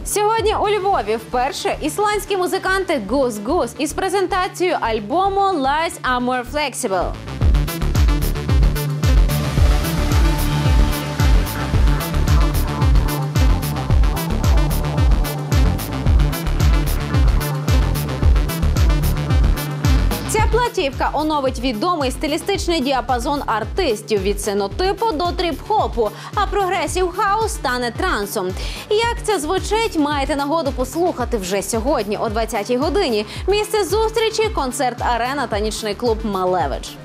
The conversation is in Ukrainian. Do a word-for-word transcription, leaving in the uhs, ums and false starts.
Сьогодні у Львові вперше ісландські музиканти Goose Goose із презентацією альбому Lies Are More Flexible. Ця платівка оновить відомий стилістичний діапазон артистів від синотипу до тріп-хопу, а прогресів хаус стане трансом. Як це звучить, маєте нагоду послухати вже сьогодні о двадцятій годині. Місце зустрічі – концерт-арена та нічний клуб «Малевич».